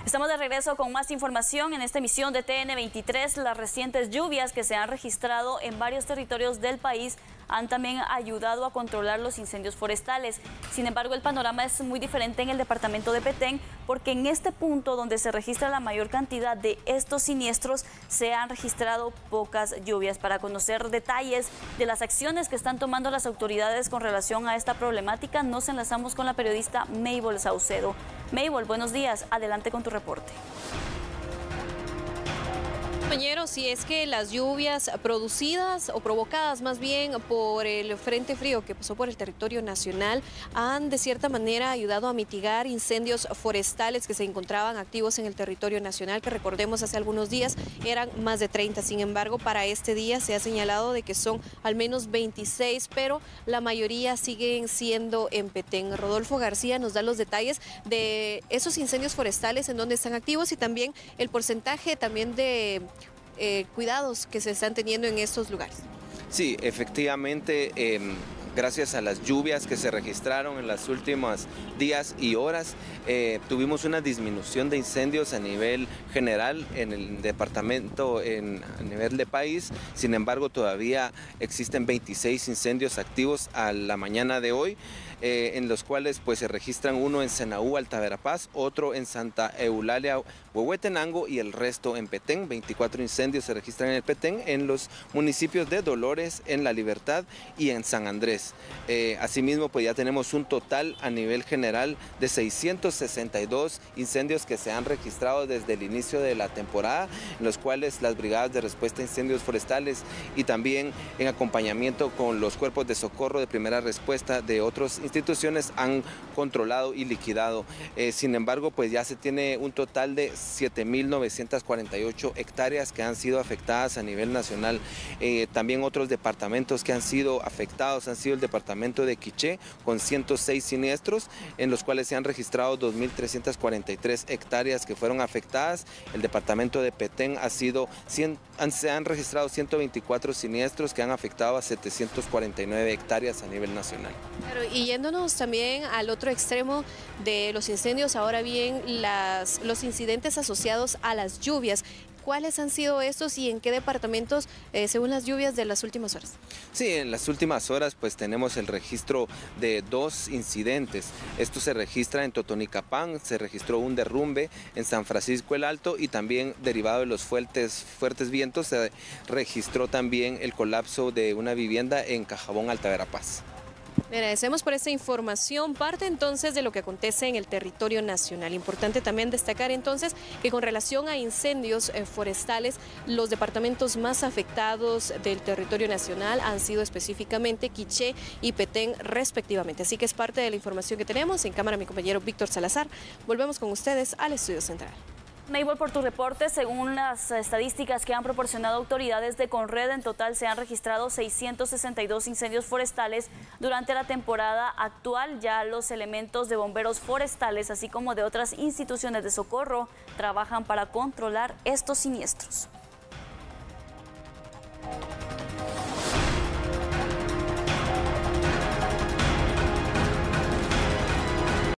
Estamos de regreso con más información en esta emisión de TN23. Las recientes lluvias que se han registrado en varios territorios del país han también ayudado a controlar los incendios forestales. Sin embargo, el panorama es muy diferente en el departamento de Petén, porque en este punto donde se registra la mayor cantidad de estos siniestros se han registrado pocas lluvias. Para conocer detalles de las acciones que están tomando las autoridades con relación a esta problemática, nos enlazamos con la periodista Mabel Saucedo. Mabel, buenos días. Adelante con tu reporte. Compañeros, si es que las lluvias producidas o provocadas más bien por el frente frío que pasó por el territorio nacional han de cierta manera ayudado a mitigar incendios forestales que se encontraban activos en el territorio nacional, que recordemos hace algunos días eran más de 30. Sin embargo, para este día se ha señalado de que son al menos 26, pero la mayoría siguen siendo en Petén. Rodolfo García nos da los detalles de esos incendios forestales, en dónde están activos y también el porcentaje también de cuidados que se están teniendo en estos lugares. Sí, efectivamente, gracias a las lluvias que se registraron en los últimos días y horas, tuvimos una disminución de incendios a nivel general en el departamento, a nivel de país. Sin embargo, todavía existen 26 incendios activos a la mañana de hoy, en los cuales pues se registran uno en Senaú, Alta Verapaz, otro en Santa Eulalia, Huehuetenango y el resto en Petén. 24 incendios se registran en el Petén, en los municipios de Dolores, en La Libertad y en San Andrés. Asimismo, pues ya tenemos un total a nivel general de 662 incendios que se han registrado desde el inicio de la temporada, en los cuales las brigadas de respuesta a incendios forestales y también en acompañamiento con los cuerpos de socorro de primera respuesta de otras instituciones han controlado y liquidado. Sin embargo, pues ya se tiene un total de 7.948 hectáreas que han sido afectadas a nivel nacional. También otros departamentos que han sido afectados han sido el departamento de Quiché, con 106 siniestros, en los cuales se han registrado 2.343 hectáreas que fueron afectadas. El departamento de Petén se han registrado 124 siniestros que han afectado a 749 hectáreas a nivel nacional. Claro, y yéndonos también al otro extremo de los incendios, ahora bien los incidentes asociados a las lluvias. ¿Cuáles han sido estos y en qué departamentos según las lluvias de las últimas horas? Sí, en las últimas horas pues tenemos el registro de 2 incidentes. Esto se registra en Totonicapán, se registró un derrumbe en San Francisco el Alto y también derivado de los fuertes vientos se registró también el colapso de una vivienda en Cajabón, Alta Verapaz. Le agradecemos por esta información, parte entonces de lo que acontece en el territorio nacional. Importante también destacar entonces que con relación a incendios forestales, los departamentos más afectados del territorio nacional han sido específicamente Quiché y Petén respectivamente. Así que es parte de la información que tenemos. En cámara mi compañero Víctor Salazar. Volvemos con ustedes al estudio central. Mabel, por tu reporte, según las estadísticas que han proporcionado autoridades de Conred, en total se han registrado 662 incendios forestales durante la temporada actual. Ya los elementos de bomberos forestales, así como de otras instituciones de socorro, trabajan para controlar estos siniestros.